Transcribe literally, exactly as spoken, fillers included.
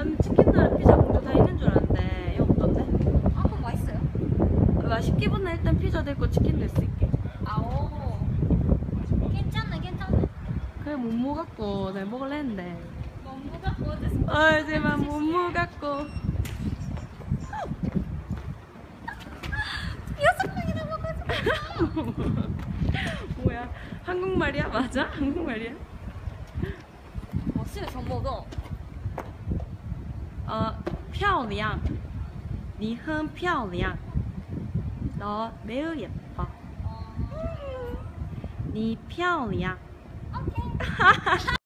난 치킨이랑 피자 공주 다 있는 줄 알았는데 이거 없던데? 아, 그럼 맛있어요? 맛있기보다 일단 피자도 있고 치킨도 있을게. 아오. 괜찮네, 괜찮네. 그래 못 먹었고 내가 먹을래 했는데 너무 갖고 어제 아 제발 못 먹었고 여섯 명이나 먹어서. 뭐야 한국말이야? 맞아? 한국말이야? 어, 시에 전 먹어. 어, 漂亮你很漂亮너 매우 예뻐 어. 你漂亮 오케이.